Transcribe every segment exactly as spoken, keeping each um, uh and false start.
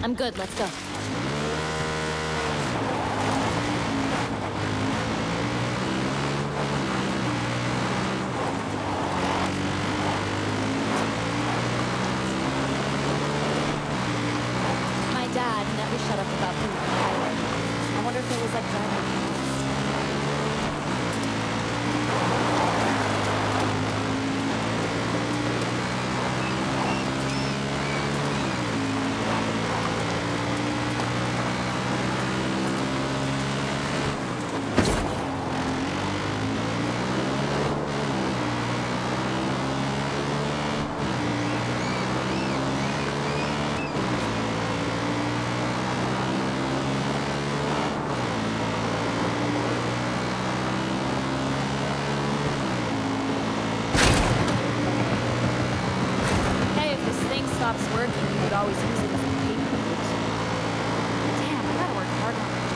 I'm good, let's go. My dad never shut up about being a pilot. I wonder if it was like driving. Stops working, you would always use it as a paper route. Damn, I gotta work hard on my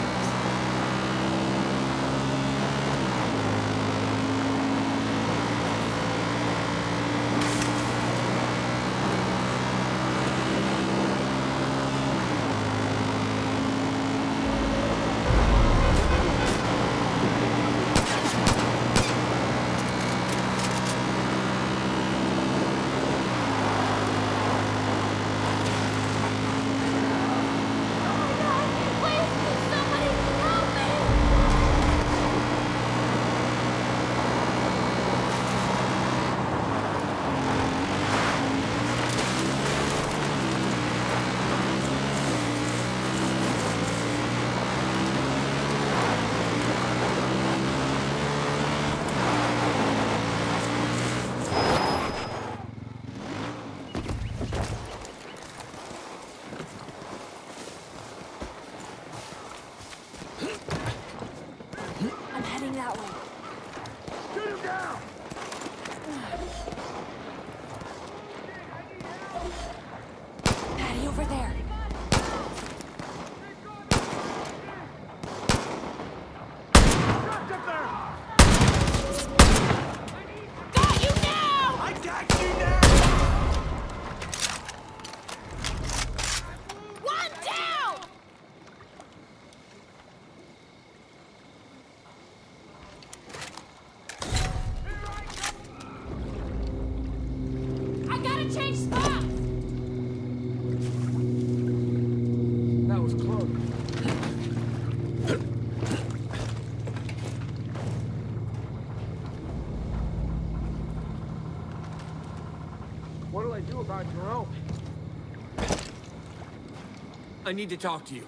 that way. Shoot him down! Patty, over there. Dropped up there! Got you now! I got you now! One down! I gotta change spots! That was close. What'll I do about Jerome? I need to talk to you.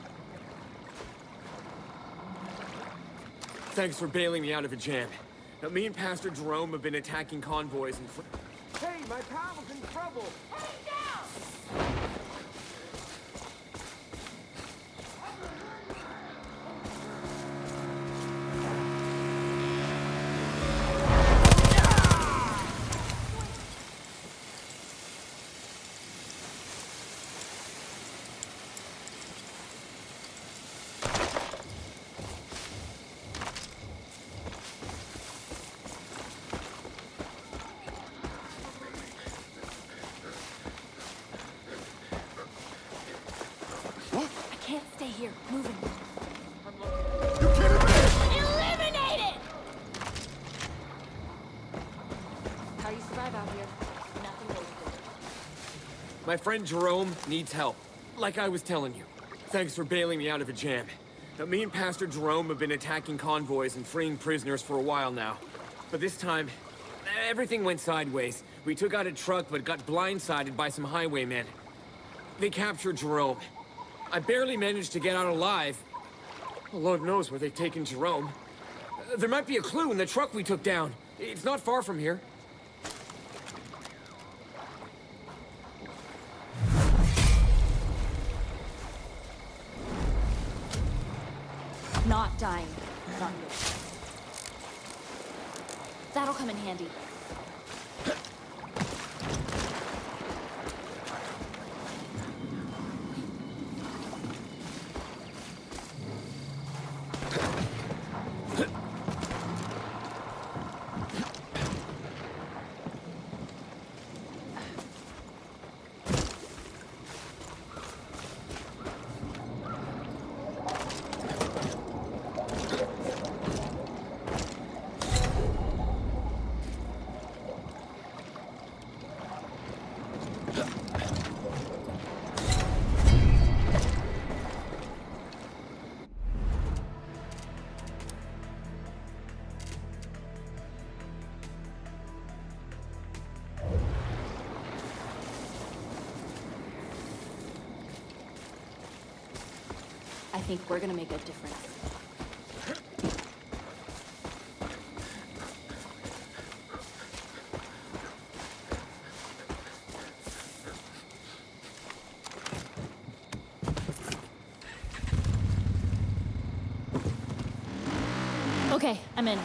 Thanks for bailing me out of a jam. Now, me and Pastor Jerome have been attacking convoys and... fr- Hey, my pal was in trouble! I can't stay here. Moving. You kidding me? Eliminate it! How you survive out here? Nothing wasted. My friend Jerome needs help. Like I was telling you. Thanks for bailing me out of a jam. Now, me and Pastor Jerome have been attacking convoys and freeing prisoners for a while now. But this time, everything went sideways. We took out a truck, but got blindsided by some highwaymen. They captured Jerome. I barely managed to get out alive. Lord knows where they've taken Jerome. Uh, There might be a clue in the truck we took down. It's not far from here. Not dying. Not good. That'll come in handy. think we're gonna make a difference. Okay, I'm in.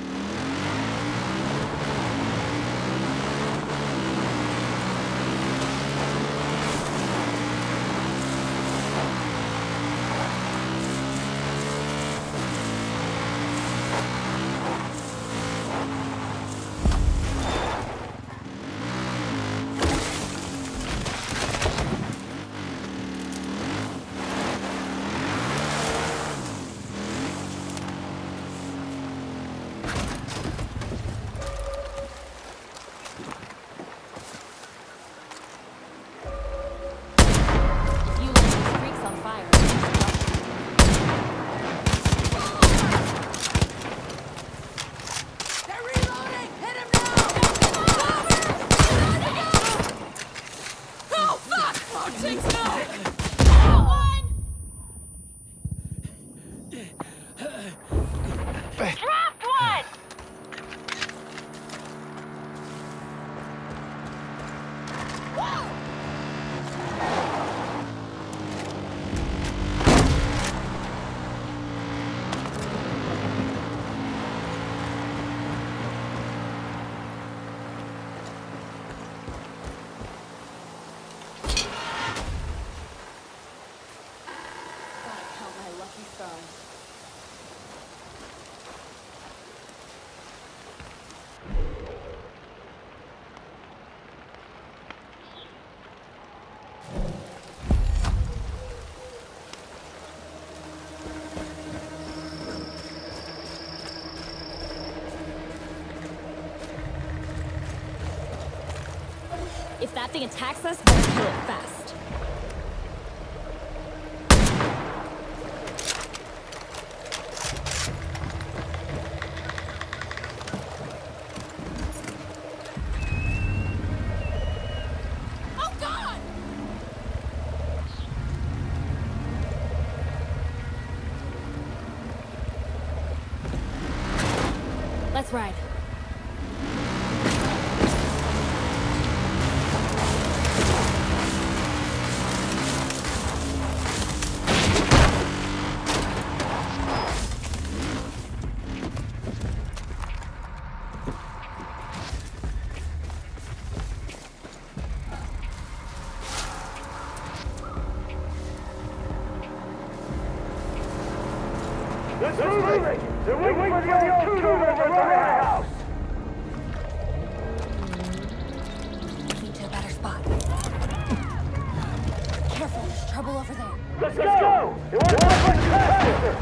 If that thing attacks us, better kill it fast. Oh God! Let's ride. Let's move it! They're waiting for the old tutor over at the warehouse! Moving to a better spot. Careful, there's trouble over there. Let's go! They want to go much faster!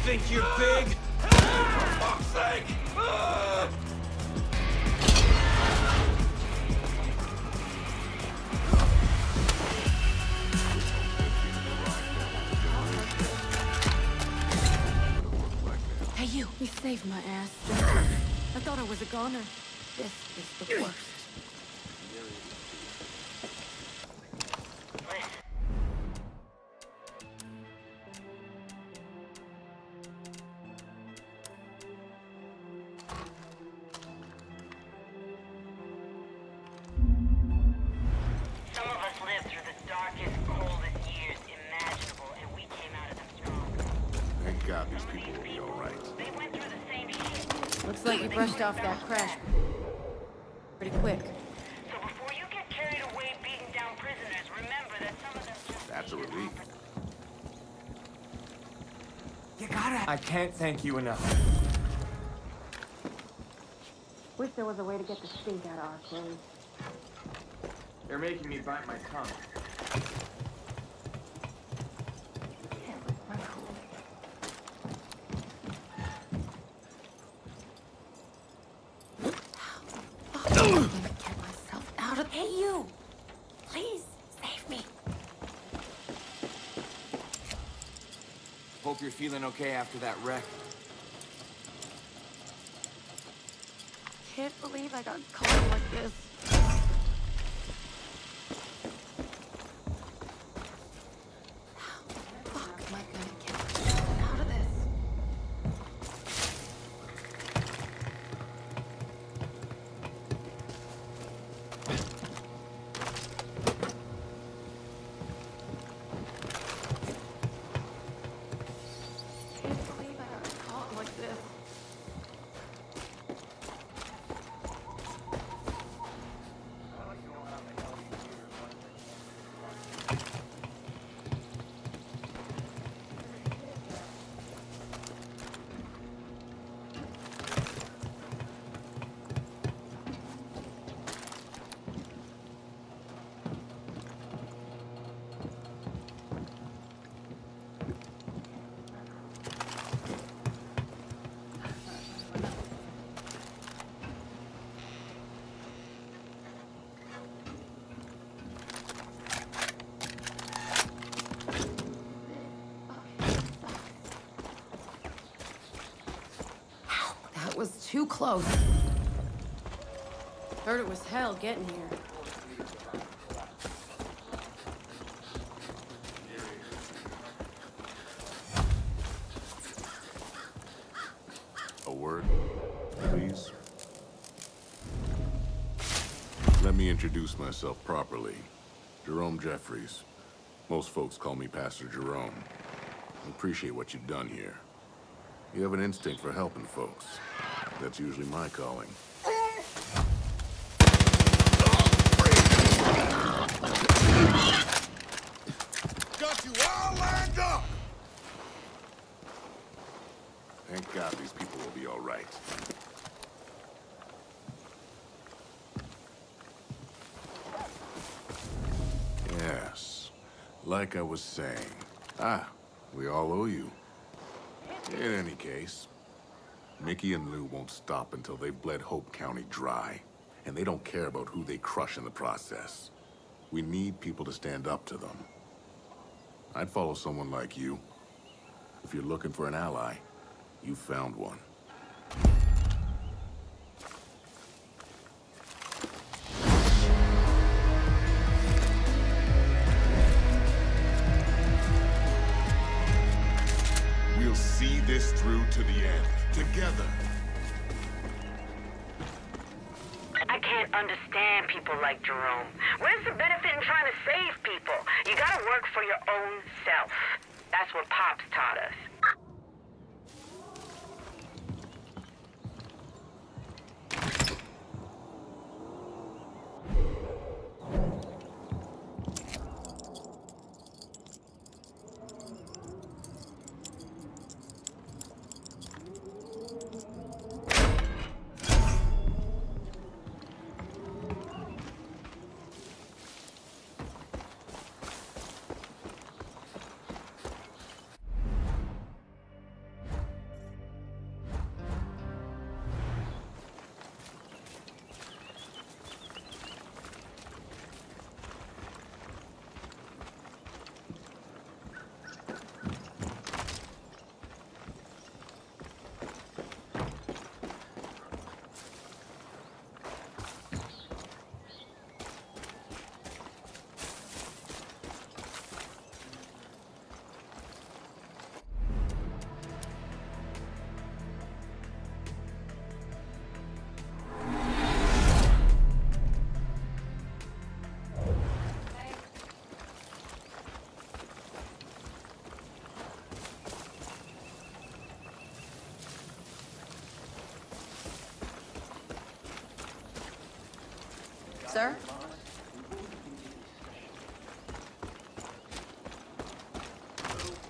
think you're big? For fuck's sake! Hey, you. You saved my ass. I thought I was a goner. This is the worst. Some of us lived through the darkest, coldest years imaginable, and we came out of them strong. Thank God these people will be all right. They went through the same shit. Looks like you brushed off that crash pretty quick. So before you get carried away beating down prisoners, remember that some of them just... That's a relief. You gotta... I can't thank you enough. Wish there was a way to get the stink out of our clothes. They're making me bite my tongue. I'm gonna get myself out of... Hey, you! Please, save me. Hope you're feeling okay after that wreck. Can't believe I got caught like this. How the fuck am I gonna get myself out of this? Can't believe I got caught like this. That was too close. Heard it was hell getting here. A word, please? Let me introduce myself properly. Jerome Jeffries. Most folks call me Pastor Jerome. I appreciate what you've done here. You have an instinct for helping folks. That's usually my calling. Got you all lined up! Thank God these people will be all right. Yes, like I was saying. Ah, we all owe you. In any case, Mickey and Lou won't stop until they've bled Hope County dry. And they don't care about who they crush in the process. We need people to stand up to them. I'd follow someone like you. If you're looking for an ally, you found one. We'll see this through to the end, together. I can't understand people like Jerome. Where's the benefit in trying to save people? You gotta work for your own self. That's what Pops taught us.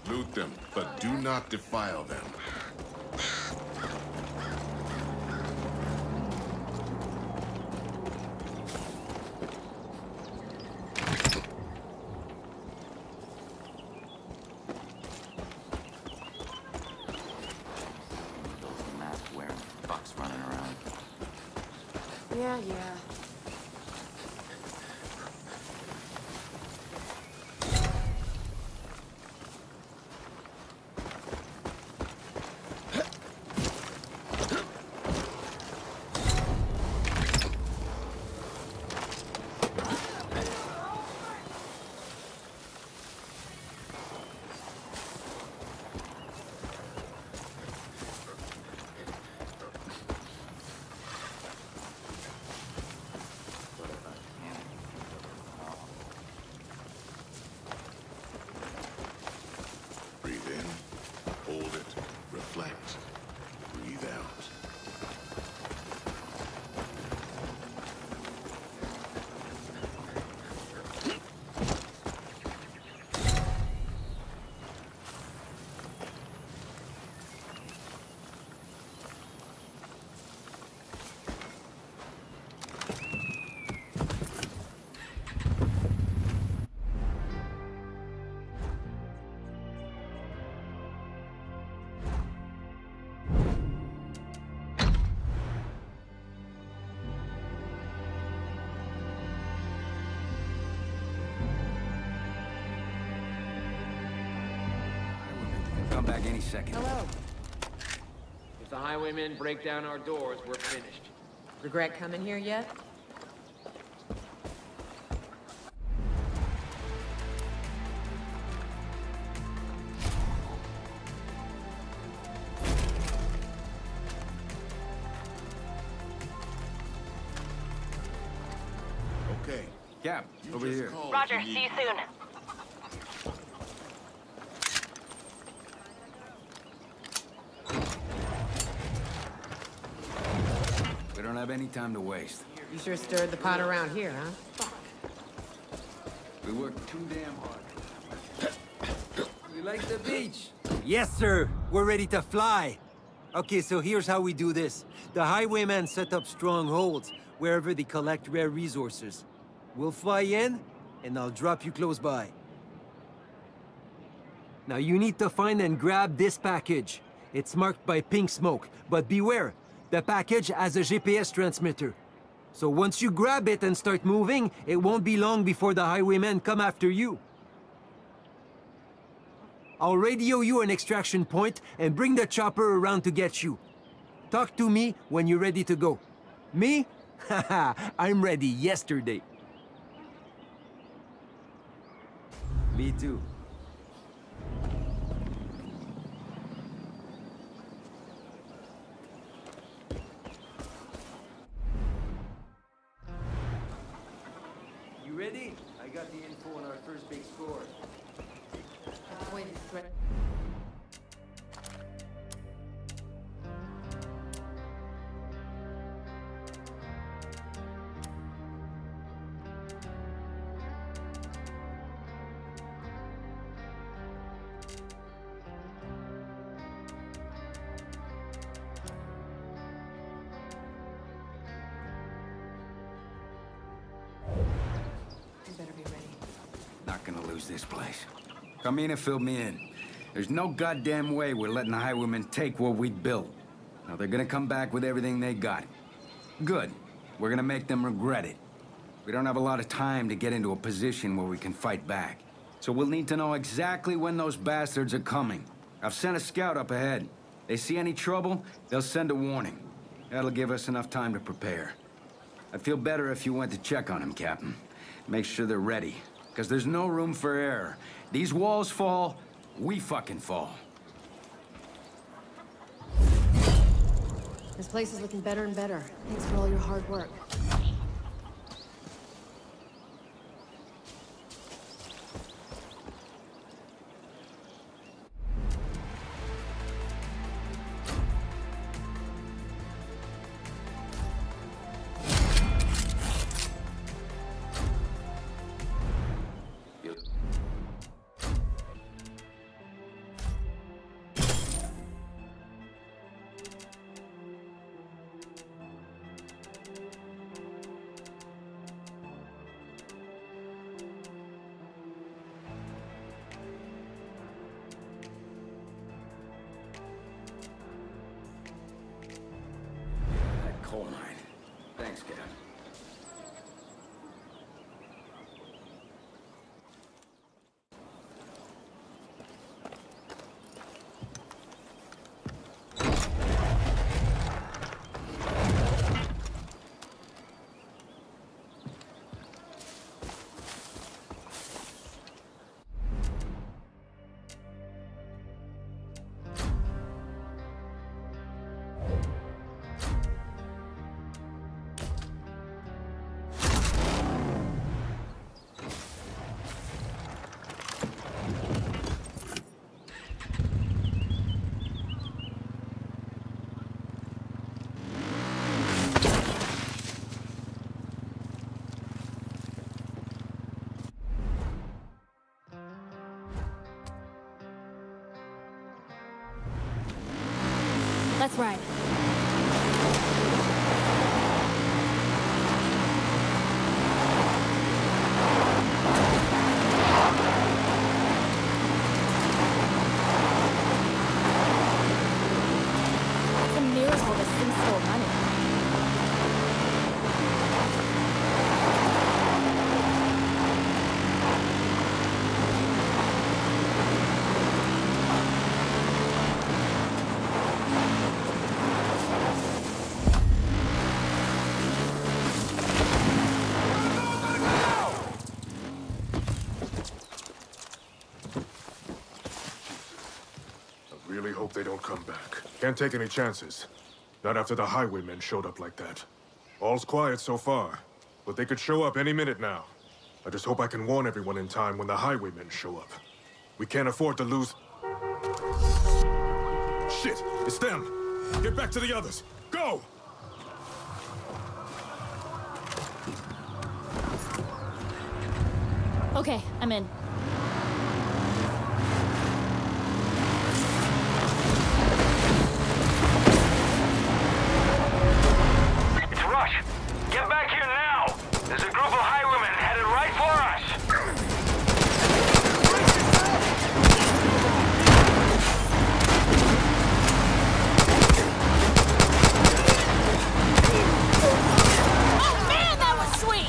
Loot them, but do not defile them. Mask-wearing fucks running around. Yeah, yeah. Breathe in, hold it, reflect, breathe out. Come back any second. Hello. If the highwaymen break down our doors, we're finished. Regret coming here yet? Okay. Cap, You over just here. called Roger, if you see you need- soon. We don't have any time to waste. You sure stirred the pot around here, huh? We worked too damn hard. We like the beach. Yes, sir. We're ready to fly. Okay, so here's how we do this. The highwaymen set up strongholds wherever they collect rare resources. We'll fly in, and I'll drop you close by. Now you need to find and grab this package. It's marked by pink smoke, but beware, the package has a G P S transmitter. So once you grab it and start moving, it won't be long before the highwaymen come after you. I'll radio you an extraction point and bring the chopper around to get you. Talk to me when you're ready to go. Me? Haha, I'm ready yesterday. Me too. You ready? I got the info on our first big score. Avoid this threat. You better be ready. Not gonna lose this place. Carmina filled me in. There's no goddamn way we're letting the highwaymen take what we built. Now they're gonna come back with everything they got. Good. We're gonna make them regret it. We don't have a lot of time to get into a position where we can fight back. So we'll need to know exactly when those bastards are coming. I've sent a scout up ahead. They see any trouble, they'll send a warning. That'll give us enough time to prepare. I'd feel better if you went to check on them, Captain. Make sure they're ready, because there's no room for error. These walls fall, we fucking fall. This place is looking better and better. Thanks for all your hard work. Let's ride. It's a miracle this thing's still running. Really hope they don't come back. Can't take any chances. Not after the highwaymen showed up like that. All's quiet so far, but they could show up any minute now. I just hope I can warn everyone in time when the highwaymen show up. We can't afford to lose... Shit! It's them! Get back to the others! Go! Okay, I'm in. Get back here now! There's a group of highwaymen headed right for us! Oh man, that was sweet!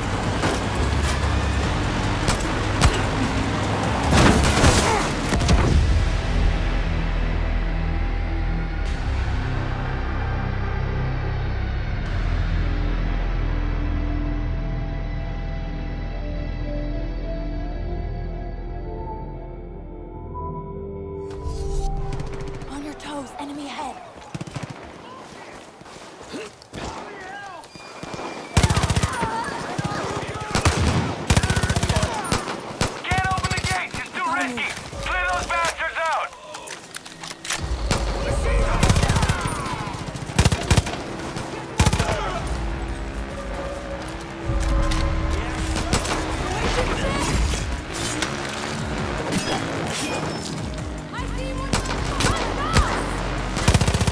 Enemy ahead. Can't open the gates! It's too risky! Clear those bastards out! I see one.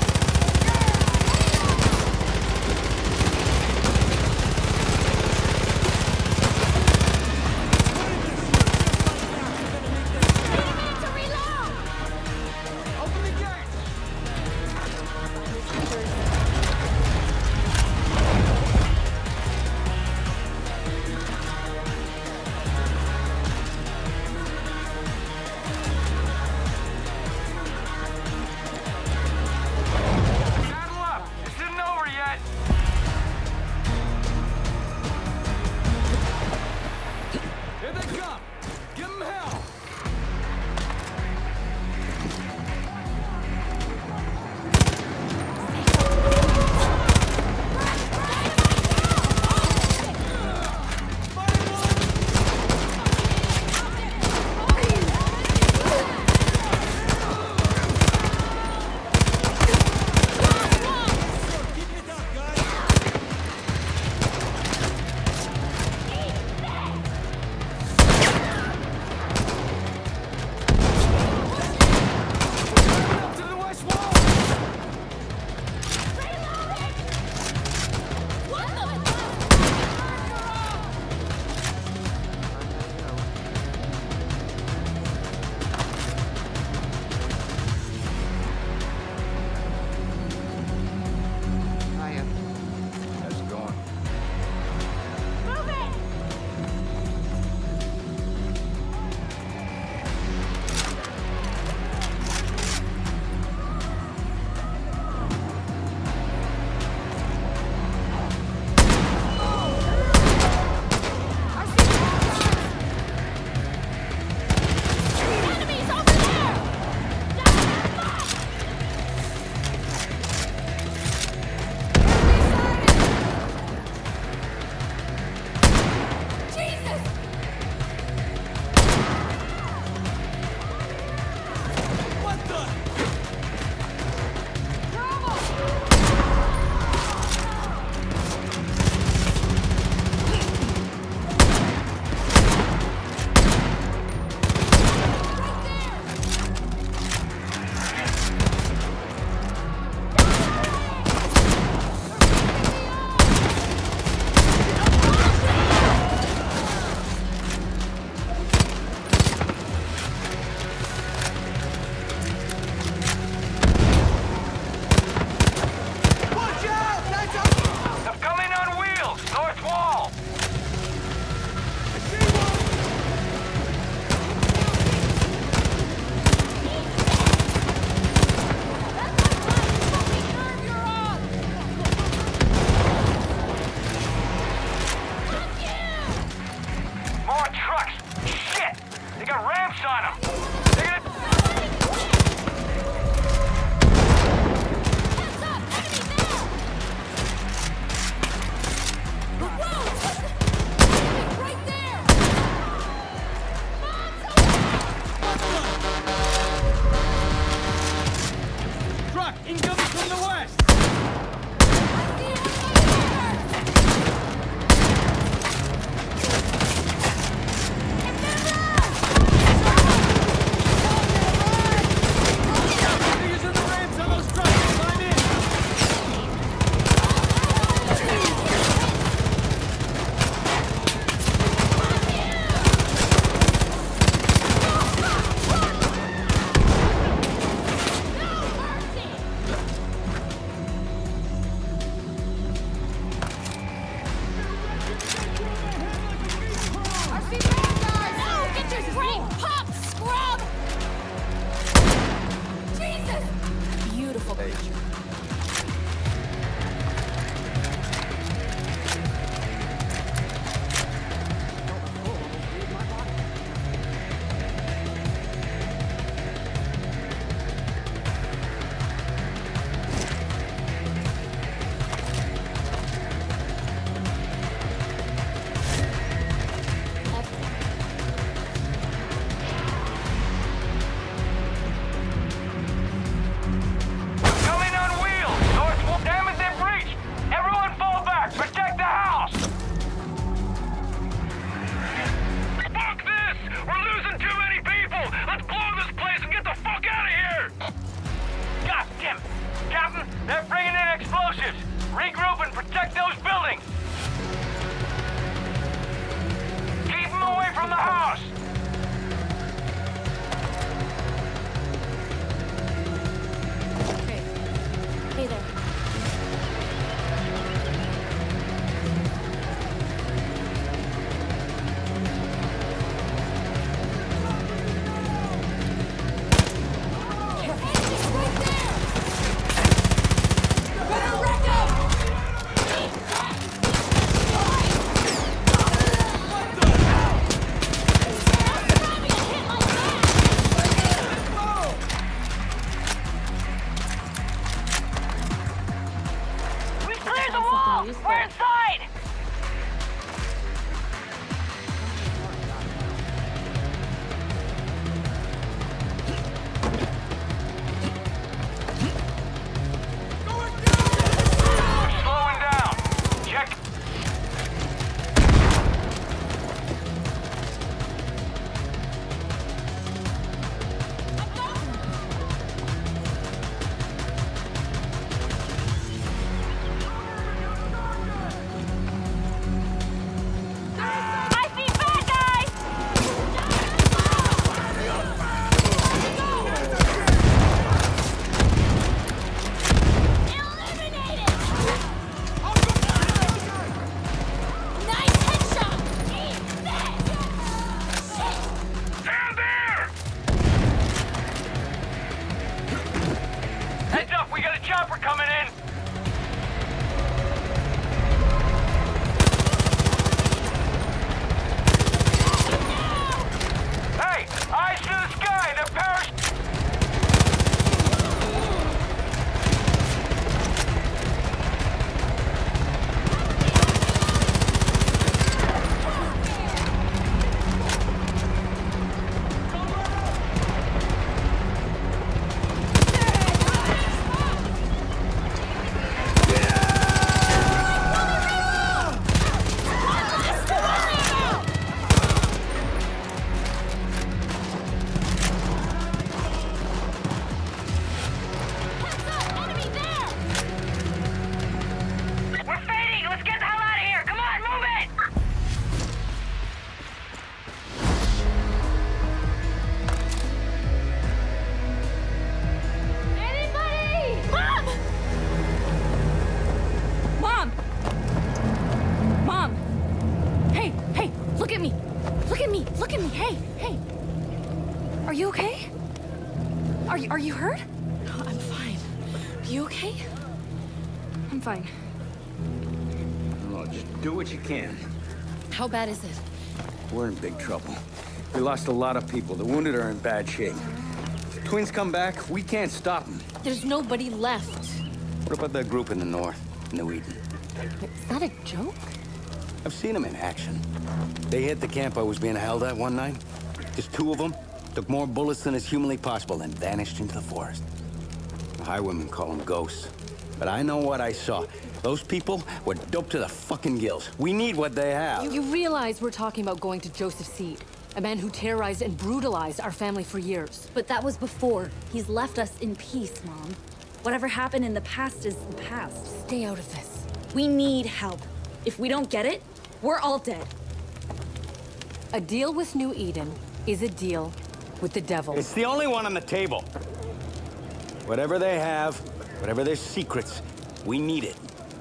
you okay? Are you, are you hurt? No, I'm fine. Are you okay? I'm fine. Oh, just do what you can. How bad is it? We're in big trouble. We lost a lot of people. The wounded are in bad shape. If the twins come back, we can't stop them. There's nobody left. What about that group in the north, New Eden? Is that a joke? I've seen them in action. They hit the camp I was being held at one night. Just two of them took more bullets than is humanly possible and vanished into the forest. The highwaymen call them ghosts. But I know what I saw. Those people were doped to the fucking gills. We need what they have. You, you realize we're talking about going to Joseph Seed, a man who terrorized and brutalized our family for years. But that was before. He's left us in peace, Mom. Whatever happened in the past is the past. Stay out of this. We need help. If we don't get it, we're all dead. A deal with New Eden is a deal with the devil. It's the only one on the table. Whatever they have, whatever their secrets, we need it.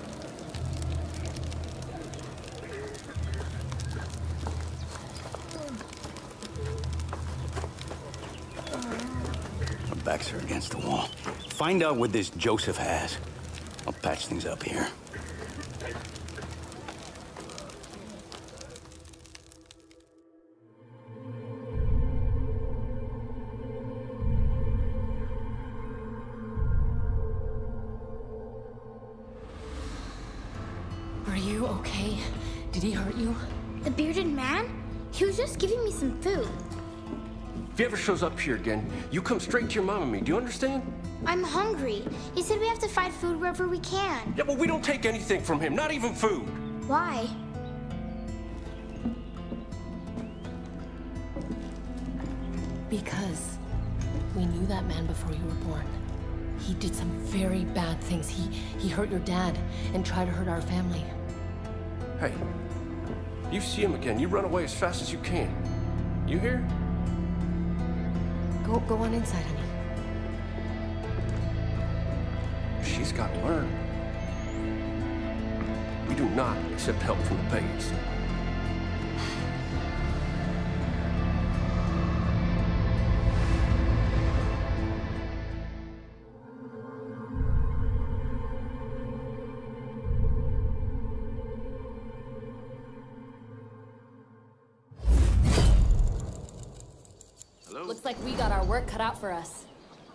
Our backs are against the wall. Find out what this Joseph has. I'll patch things up here. Are you okay? Did he hurt you? The bearded man? He was just giving me some food. If he ever shows up here again, you come straight to your mom and me. Do you understand? I'm hungry. He said we have to find food wherever we can. Yeah, but we don't take anything from him, not even food. Why? Because we knew that man before you were born. He did some very bad things. He, he hurt your dad and tried to hurt our family. Hey, you see him again, you run away as fast as you can. You hear? Go, go on inside, honey. She's got to learn. We do not accept help from the pagans. Looks like we got our work cut out for us.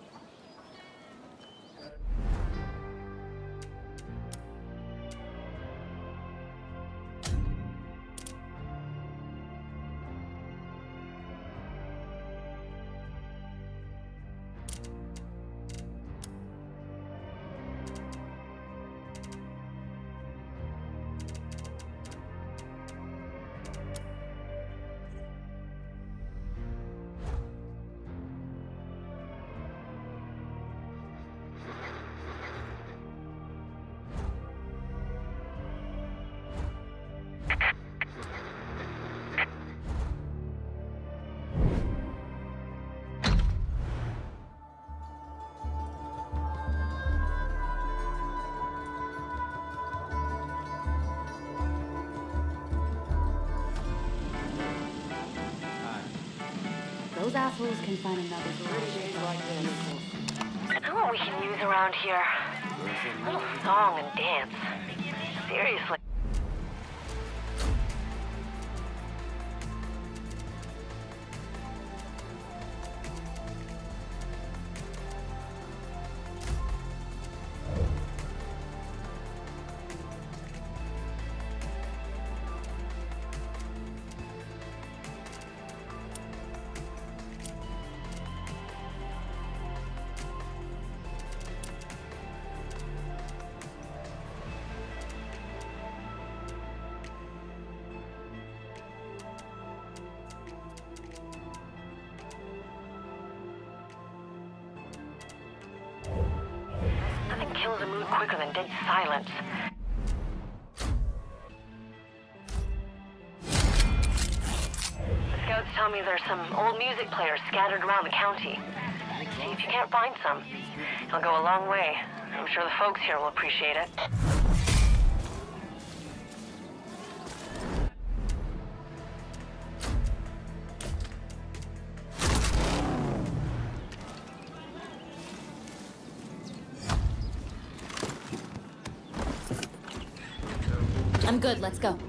Those assholes can find another pretty like I know what we can use around here. A little song and dance. Seriously. Nothing kills a mood quicker than dead silence. The scouts tell me there's some old music players scattered around the county. See if you can't find some. It'll go a long way. I'm sure the folks here will appreciate it. I'm good, let's go.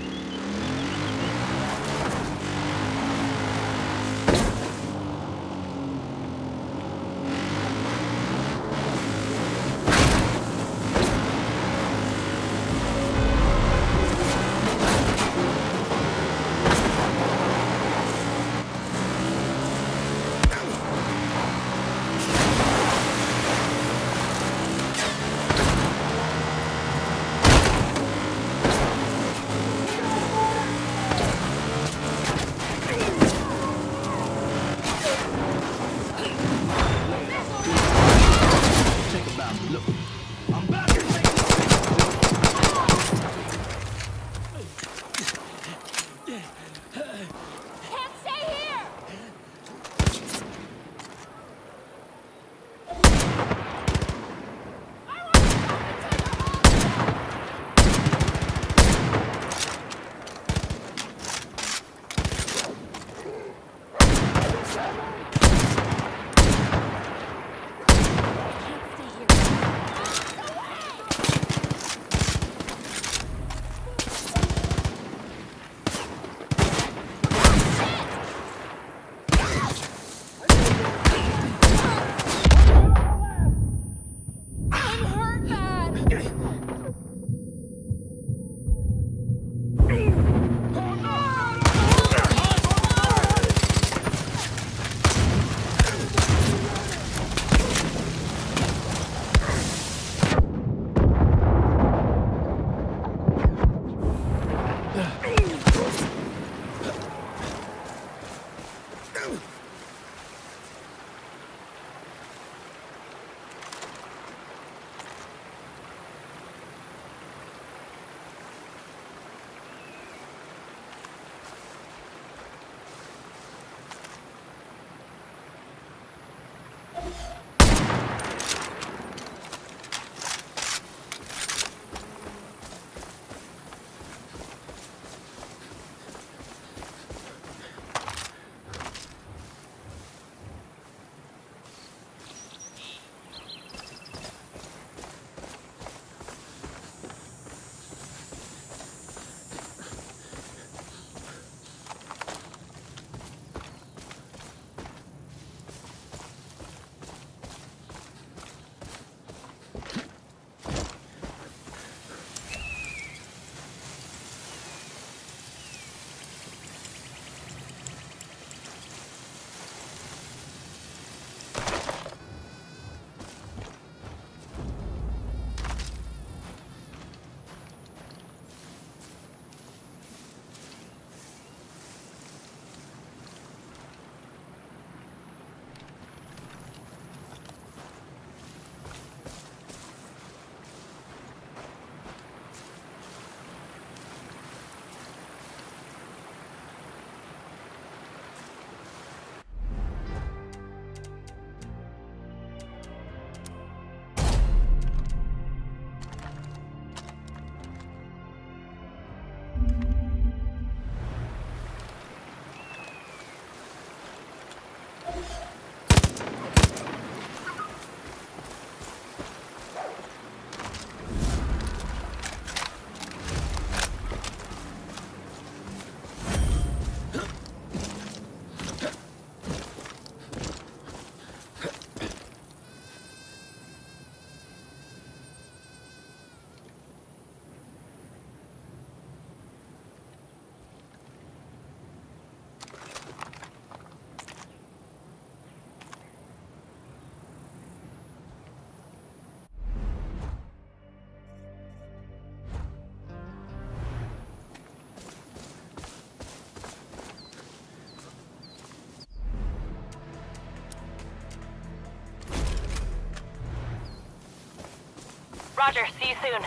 Roger, see you soon.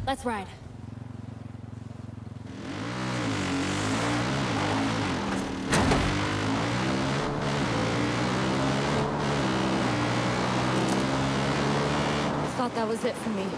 Let's ride. Thought that was it for me.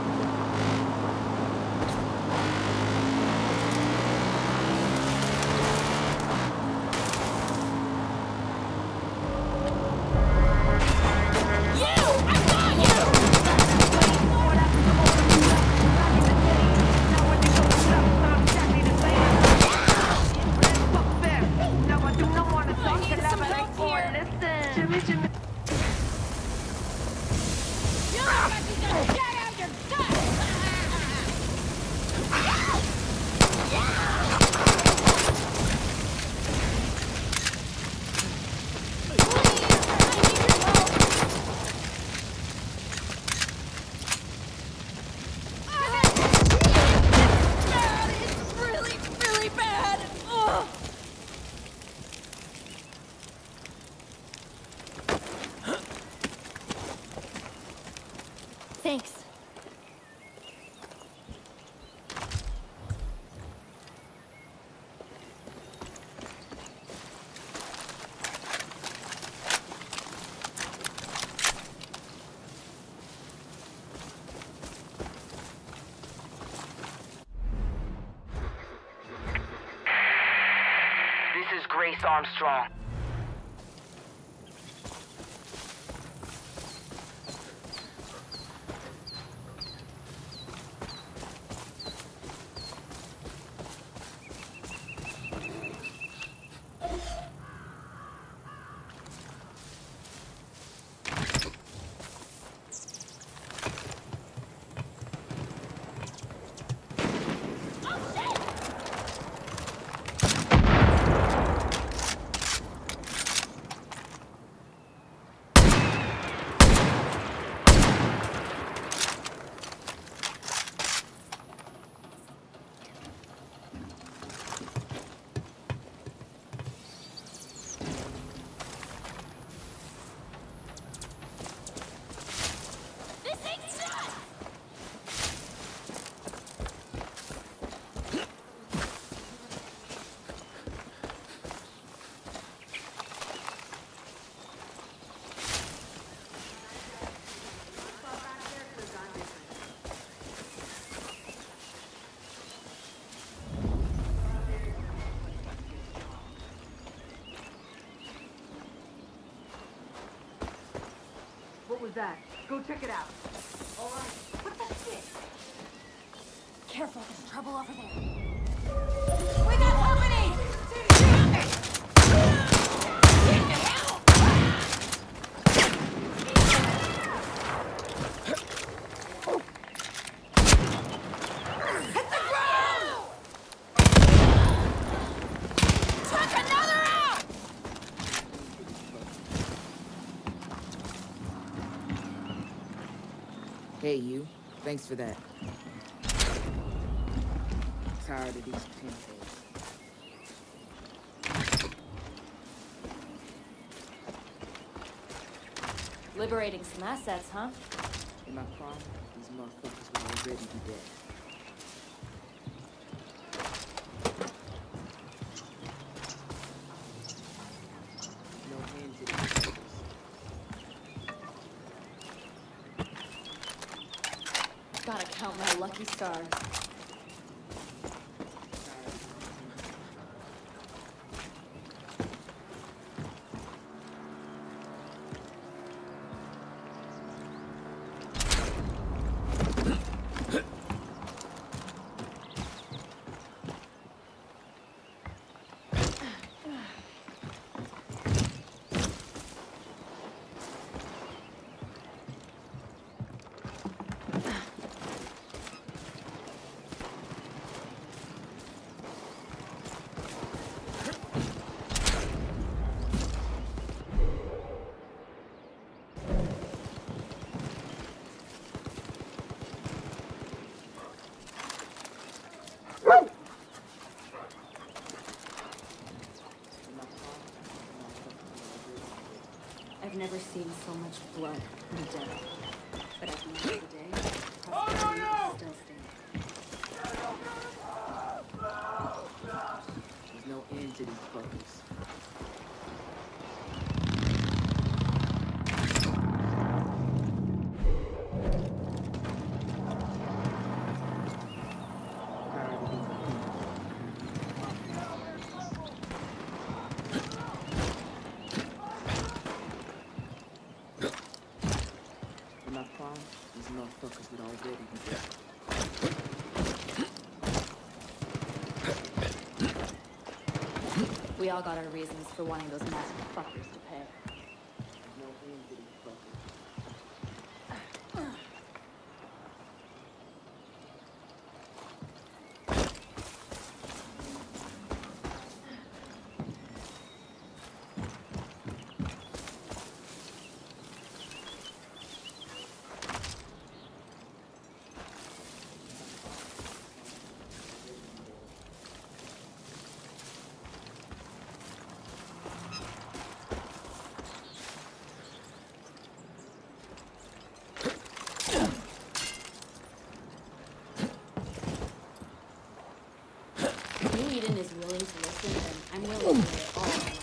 Thanks. This is Grace Armstrong. What was that? Go check it out. All right. What the shit? Careful, there's trouble over there. We got company! Hit the ground! Took another out! Hey, you. Thanks for that. Tired of these pinheads. Liberating some assets, huh? In my farm, these motherfuckers would already be dead. No hands in these. Gotta count my lucky stars. I've never seen so much blood and death. But at the end of the day, prosperity is still standing. Prime, these motherfuckers would already be dead. We all got our reasons for wanting those masked fuckers to pay. There's no hand to these fuckers. Eden is willing to listen, and I'm willing to hear all of them.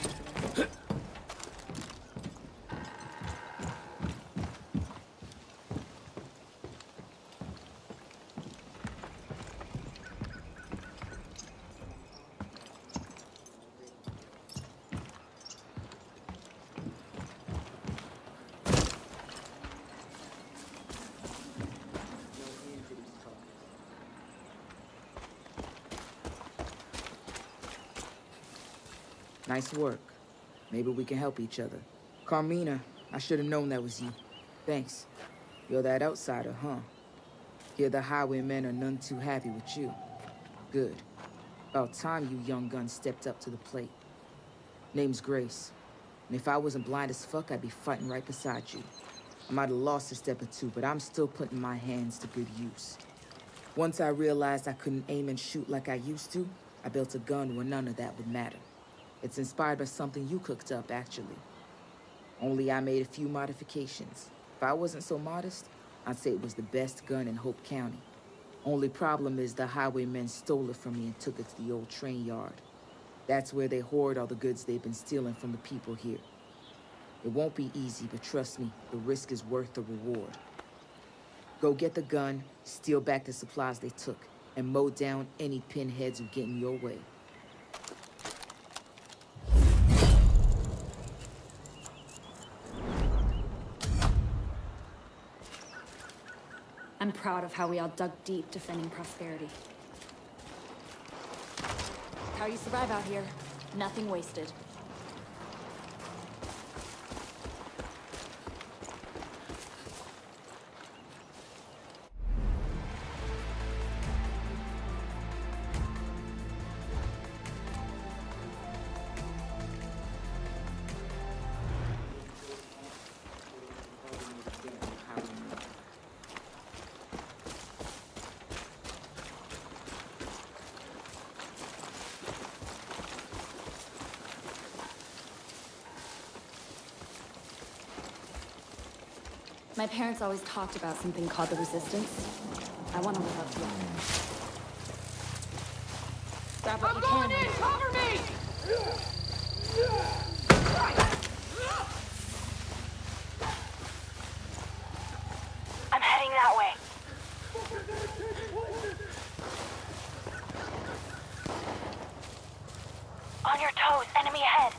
Nice work. Maybe we can help each other. Carmina, I should have known that was you. Thanks. You're that outsider, huh? Here the highwaymen are none too happy with you. Good. About time you young guns stepped up to the plate. Name's Grace. And if I wasn't blind as fuck, I'd be fighting right beside you. I might have lost a step or two, but I'm still putting my hands to good use. Once I realized I couldn't aim and shoot like I used to, I built a gun where none of that would matter. It's inspired by something you cooked up, actually. Only I made a few modifications. If I wasn't so modest, I'd say it was the best gun in Hope County. Only problem is the highwaymen stole it from me and took it to the old train yard. That's where they hoard all the goods they've been stealing from the people here. It won't be easy, but trust me, the risk is worth the reward. Go get the gun, steal back the supplies they took, and mow down any pinheads who get in your way. I'm proud of how we all dug deep defending prosperity. How you survive out here. Nothing wasted. My parents always talked about something called the Resistance. I want to live up to it. Grab what I'm you going can. in! Cover me! I'm heading that way. On your toes, enemy ahead.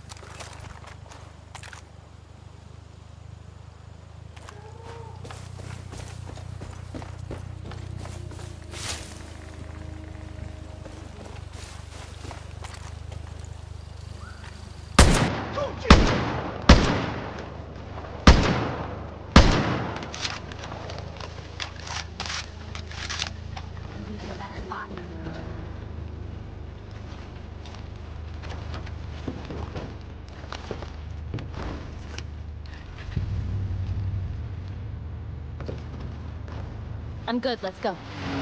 I'm good, let's go.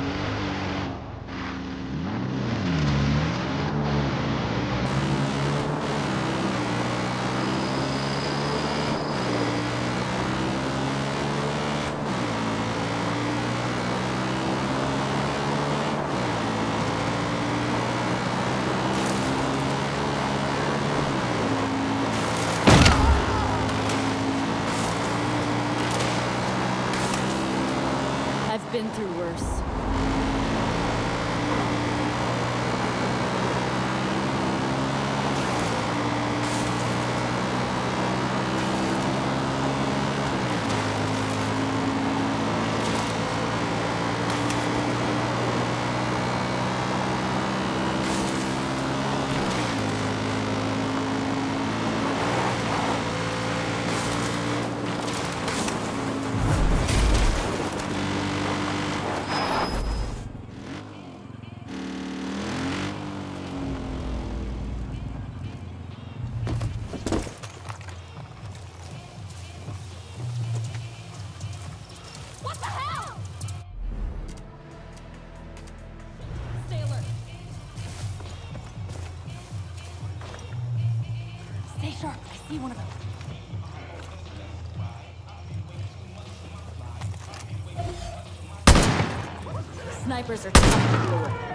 I've been through worse. be one of them. Snipers are tough to deal with.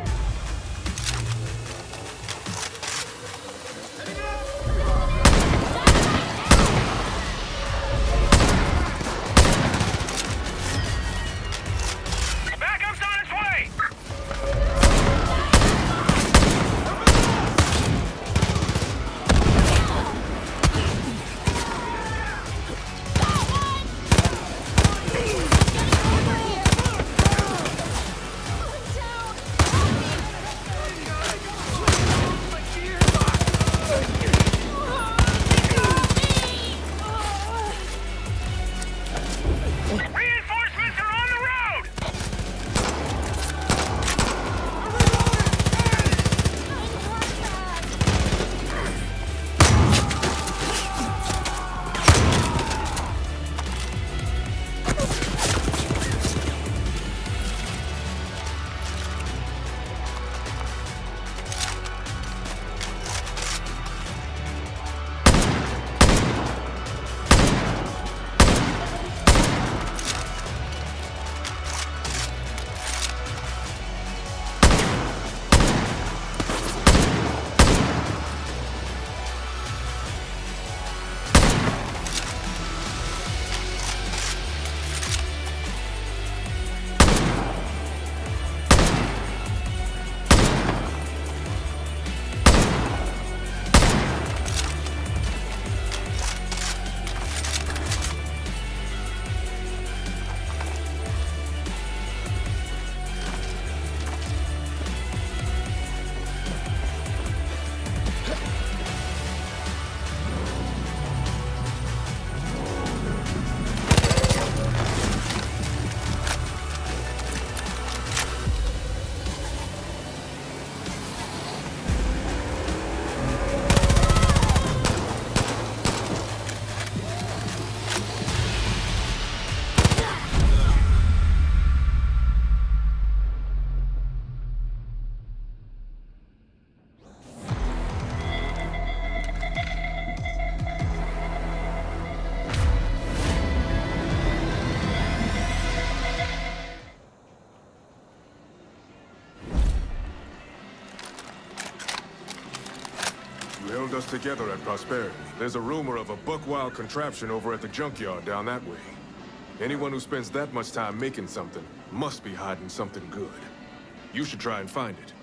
You held us together at Prosperity. There's a rumor of a buck-wild contraption over at the junkyard down that way. Anyone who spends that much time making something must be hiding something good. You should try and find it.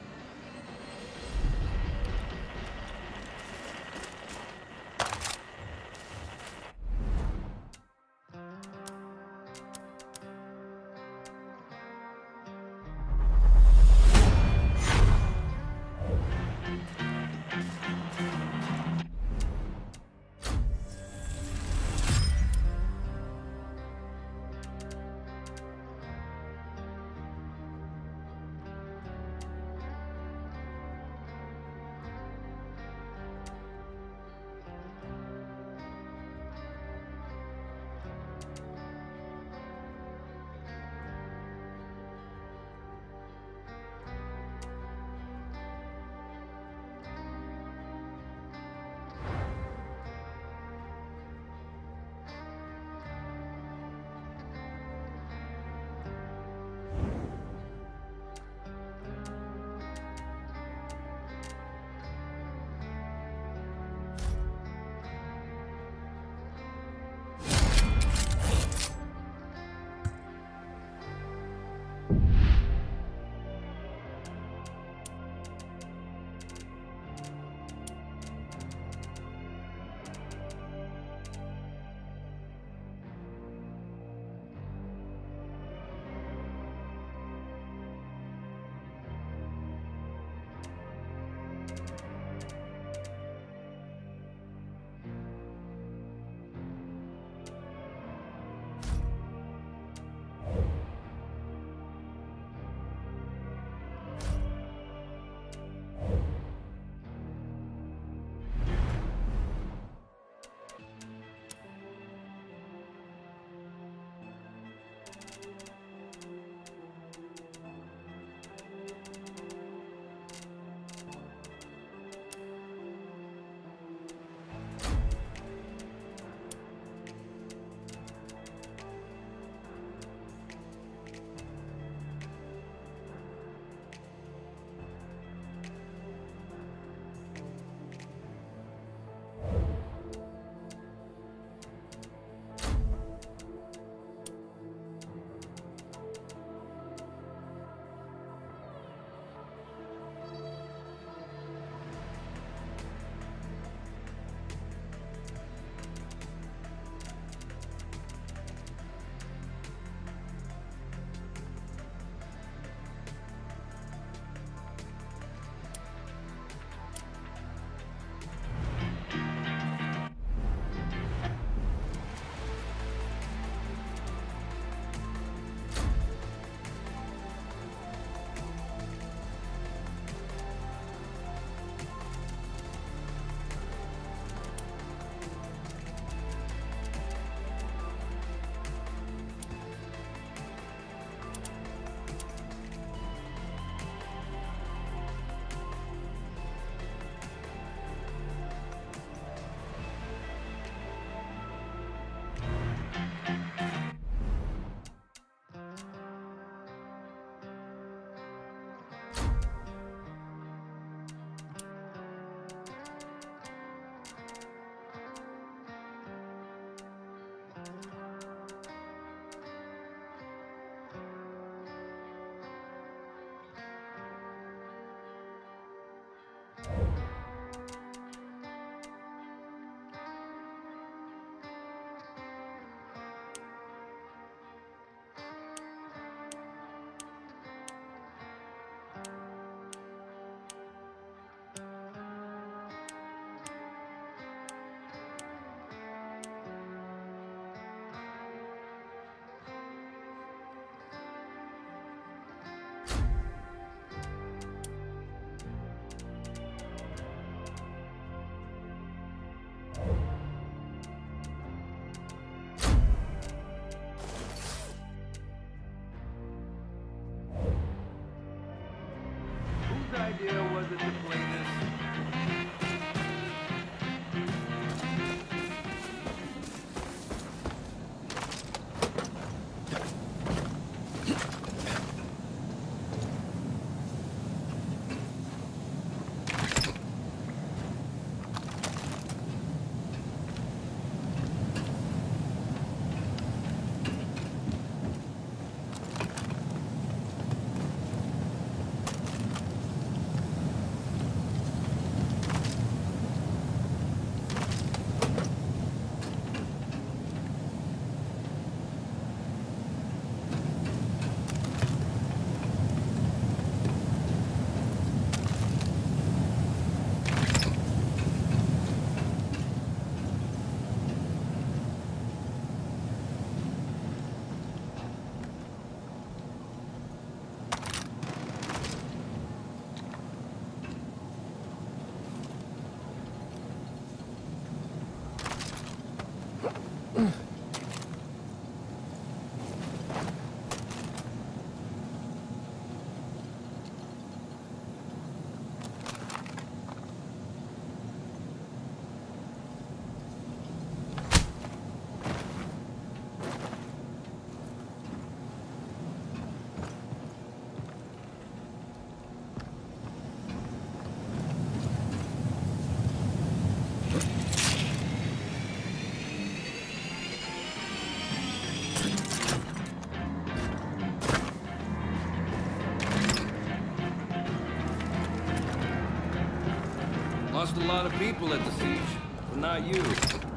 lost a lot of people at the siege, but not you.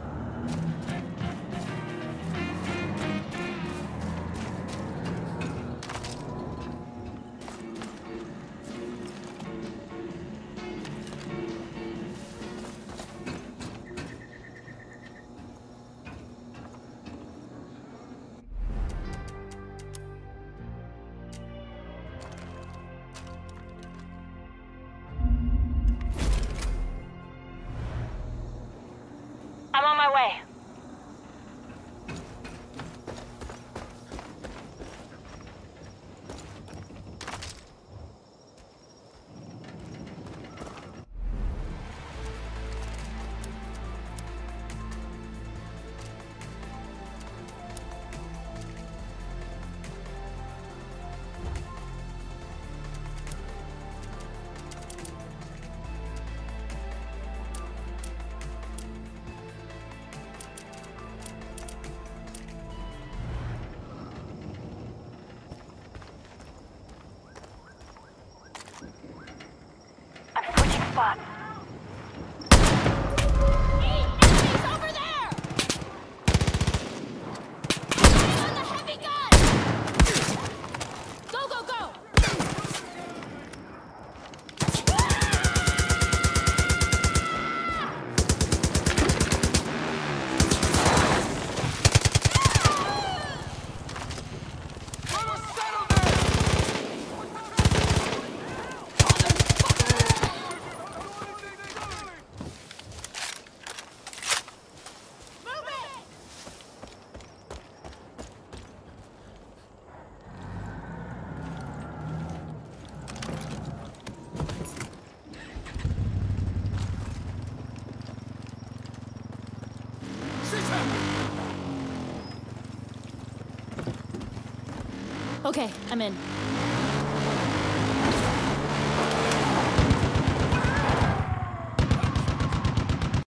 I'm on my way. Spot. Hey, enemies over there! Get on the heavy gun! Go, go, go! Okay, I'm in.